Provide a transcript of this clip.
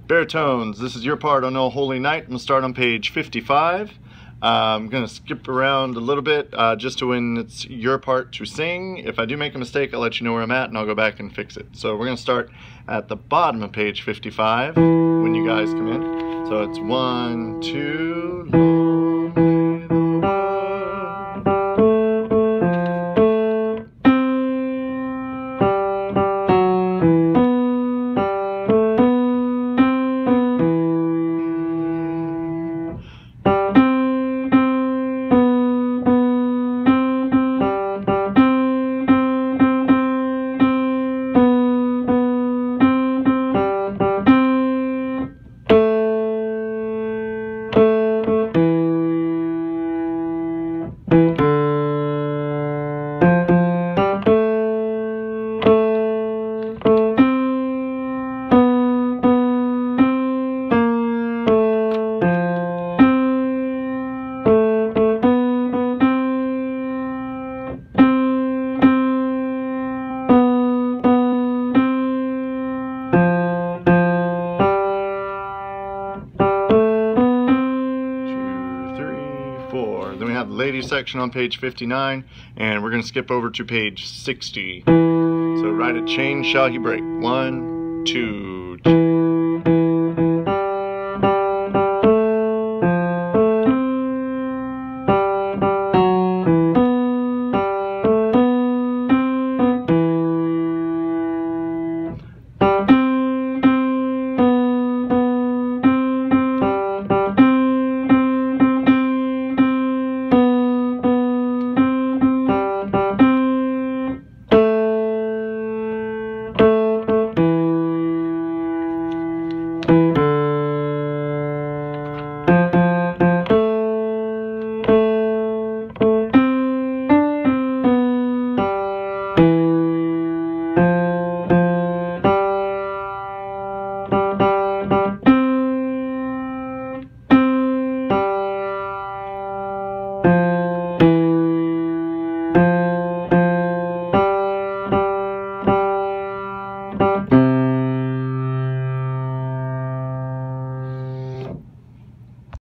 Baritones, this is your part on Oh Holy Night. I'm going to start on page 55. I'm going to skip around a little bit just to when it's your part to sing. If I do make a mistake, I'll let you know where I'm at and I'll go back and fix it. So we're going to start at the bottom of page 55 when you guys come in. So it's 1, 2, long may the Then we have the ladies section on page 59, and we're going to skip over to page 60. So write a chain shall he break. 1, 2, 3.